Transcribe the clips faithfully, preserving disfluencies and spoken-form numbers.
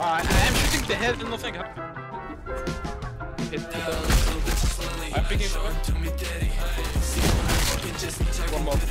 I am shooting the head and nothing happened. Hit the I'm picking it up. One more.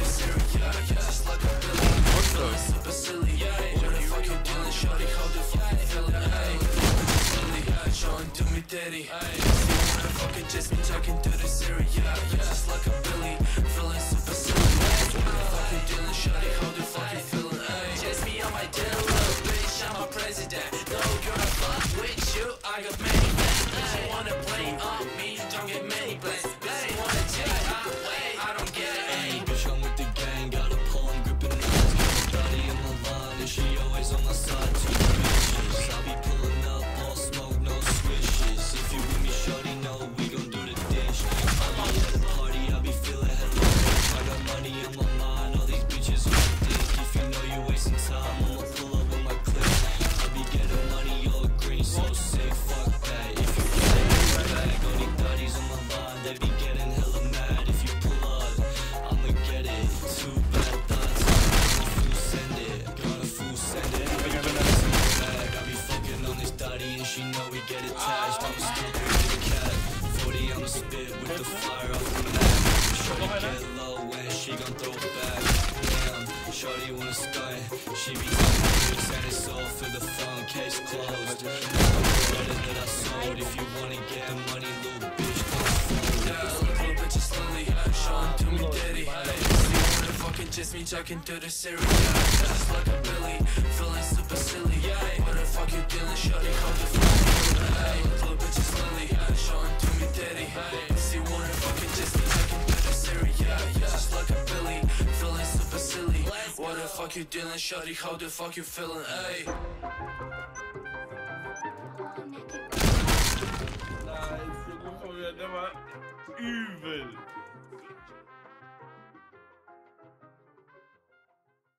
Just me talking through the Siri, yeah, just like a Billy, feeling super silly. Fucking dealing, shawty, how the fuck you feeling? Just me on my deal, little bitch, I'm a president. No girl, fuck with you, I got many plans. You wanna play on me, don't get many plans. Bitch, you wanna take my way, I don't get it. Hey, bitch, I'm with the gang, got a pull, I'm gripping knives. Got a body in my line, and she always on my side. Two bitches, I'll be pulling up, all smoke, no swishes. If you with me, shawty, no, we gon' do the dish. I'll be at the party, I'll be feeling hella rich. I got money on my mind, all these bitches on my dick. If you know you wasting time, I'ma pull up with my clip. I'll be getting money, all green, so sick, fuck that. If you get it in my bag, all these daddies on my line, they be getting hella mad. If you pull up, I'ma get it. Two bad thoughts, gonna fool send it, gonna fool send it. I be getting in my bag, I be fucking on this daddy, and she know we get attached. I'm still with the cat, forty on the spit with the fire off the map. Shorty get low and she gon' throw it back. Damn, shorty wanna stunt, she be talking and it's all for the phone, case closed. Credit that I sold, if you wanna get money, little bitch, don't yeah, little bitches slowly, showing to me daddy. See what the fucking just me talking through the Siri, yeah, just like a Billy, feeling super silly. What the fuck you dealing, shorty, how the fuck you feeling? Hey, little bitches slowly, showing to me daddy. See what the fucking just me talking through the Siri, yeah, just like a Billy, feeling super silly. What the fuck you dealing, shorty, how the fuck you feeling? Hey. Nein, so gut von mir, der war übel.